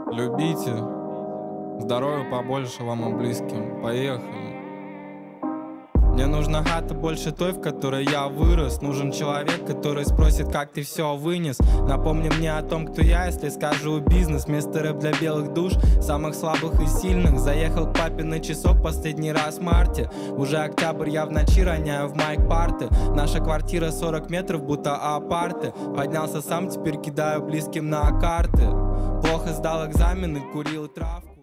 Любите. Здоровья побольше вам и близким. Поехали. Мне нужна хата больше той, в которой я вырос. Нужен человек, который спросит, как ты все вынес. Напомни мне о том, кто я, если скажу бизнес. Вместо рэп для белых душ, самых слабых и сильных. Заехал к папе на часок последний раз в марте. Уже октябрь, я в ночи роняю в майк парты. Наша квартира 40 метров, будто апарты. Поднялся сам, теперь кидаю близким на карты. Плохо сдал экзамены, курил травку.